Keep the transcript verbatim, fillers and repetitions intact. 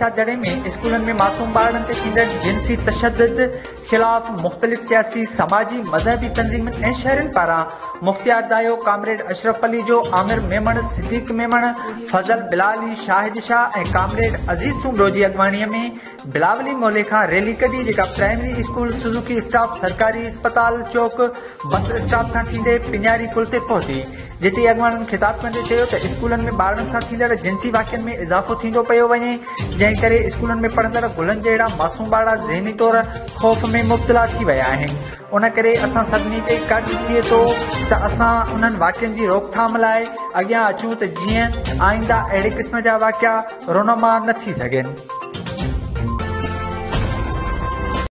बख्तियार दड़े में स्कूलन में मासूम ॿारनि ते थींदड़ जिनसी तशद्दुद खिलाफ़ मुख़्तलिफ़ सियासी समाजी मज़हबी तंज़ीमुनि ऐं शहरनि पारां मुख़्तियार दायो कामरेड अशरफ अली जो आमिर मेमण सिद्दीक़ मेमण फज़ल बिलाली शाहिद शाह ऐं कामरेड अज़ीज़ सूमरो जी अॻवानीअ में बिलावली मोहल्ले खां रैली कढी जेका प्राइमरी स्कूल सुज़ुकी स्टाफ सरकारी अस्पताल चौक बस स्टॉप खां थींदे पिञारी पुल ते पहुती, जिते अॻवाननि ख़िताब कंदे चयो त स्कूलनि में ॿारनि सां थींदड़ जिनसी वाक़िअनि में इज़ाफ़ो थींदो पियो वञे, जंहिं करे स्कूलनि में पढ़ंदड़ गुलनि जहिड़ा मासूम ॿार ज़हनी तौर ख़ौफ़ में मुब्तला थी विया आहिनि। उन करे असां सभिनी ते कर्ज़ थिए थो त असां उन्हनि वाक़िअनि जी रोकथाम लाइ अॻियां अचूं त जीअं आईंदा अहिड़े क़िस्म जा वाक़िआ रुनमा न थी सघनि।